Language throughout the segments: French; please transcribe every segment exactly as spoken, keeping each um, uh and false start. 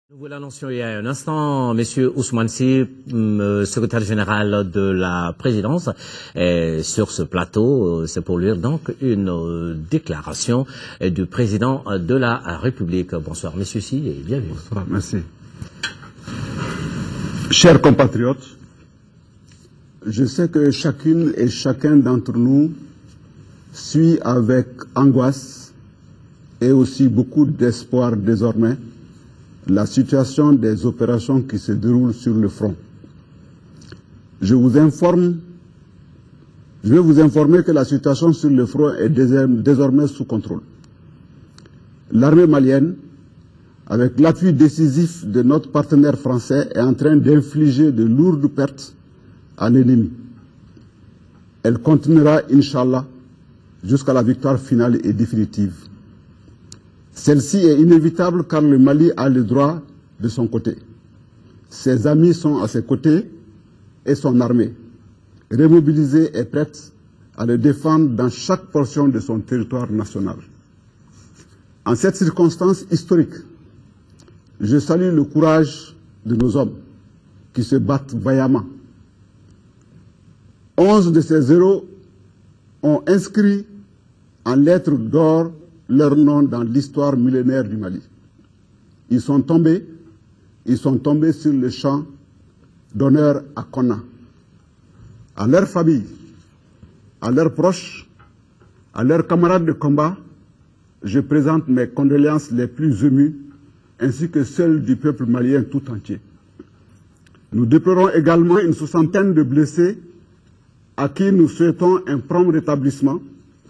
Nous vous l'annoncions il y a un instant, Monsieur Ousmane Sy, euh, secrétaire général de la présidence, est sur ce plateau. C'est pour lire donc une euh, déclaration euh, du président de la République. Bonsoir, Monsieur Sy, et bienvenue. Bonsoir, merci. Chers compatriotes, je sais que chacune et chacun d'entre nous suit avec angoisse et aussi beaucoup d'espoir désormais la situation des opérations qui se déroulent sur le front. Je vous informe, je vais vous informer que la situation sur le front est désormais sous contrôle. L'armée malienne, avec l'appui décisif de notre partenaire français, est en train d'infliger de lourdes pertes à l'ennemi. Elle continuera, Inch'Allah, jusqu'à la victoire finale et définitive. Celle-ci est inévitable car le Mali a le droit de son côté. Ses amis sont à ses côtés et son armée, remobilisée et prête à le défendre dans chaque portion de son territoire national. En cette circonstance historique, je salue le courage de nos hommes qui se battent vaillamment. Onze de ces héros ont inscrit en lettres d'or leur nom dans l'histoire millénaire du Mali. Ils sont tombés, ils sont tombés sur le champ d'honneur à Konna. À leurs familles, à leurs proches, à leurs camarades de combat, je présente mes condoléances les plus émues, ainsi que celles du peuple malien tout entier. Nous déplorons également une soixantaine de blessés à qui nous souhaitons un prompt rétablissement.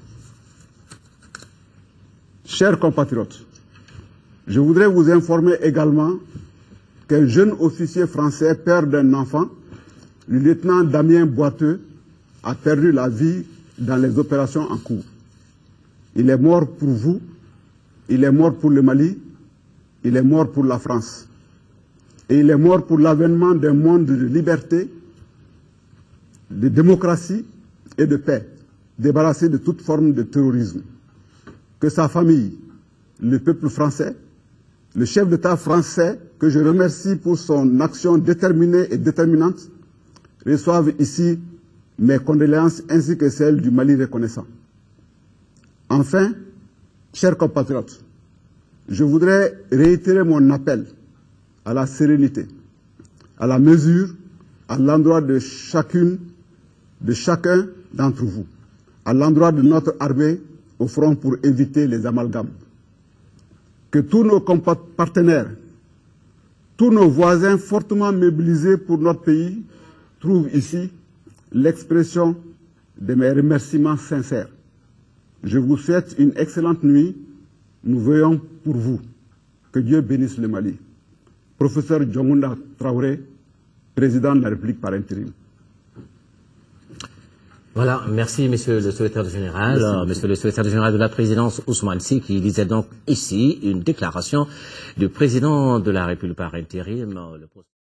Chers compatriotes, je voudrais vous informer également qu'un jeune officier français, père d'un enfant, le lieutenant Damien Boiteux, a perdu la vie dans les opérations en cours. Il est mort pour vous, il est mort pour le Mali, il est mort pour la France. Et il est mort pour l'avènement d'un monde de liberté, de démocratie et de paix, débarrassé de toute forme de terrorisme. Que sa famille, le peuple français, le chef d'État français, que je remercie pour son action déterminée et déterminante, reçoivent ici mes condoléances ainsi que celles du Mali reconnaissant. Enfin, chers compatriotes, je voudrais réitérer mon appel à la sérénité, à la mesure, à l'endroit de chacune, de chacun d'entre vous, à l'endroit de notre armée, au front pour éviter les amalgames. Que tous nos partenaires, tous nos voisins fortement mobilisés pour notre pays trouvent ici l'expression de mes remerciements sincères. Je vous souhaite une excellente nuit. Nous veillons pour vous. Que Dieu bénisse le Mali. Professeur Djomunda Traoré, président de la République par intérim. Voilà, merci Monsieur le secrétaire général, merci. Monsieur le secrétaire général de la présidence Ousmane Sy, qui lisait donc ici une déclaration du président de la République par intérim. Le